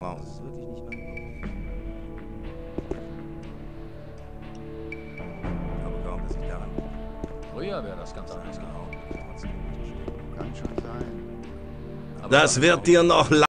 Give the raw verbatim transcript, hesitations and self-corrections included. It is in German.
Wow. Das ist wirklich nicht mein Aber kaum, dass ich daran... Früher wäre das ganz anders. Kann schon sein. Das wird dir noch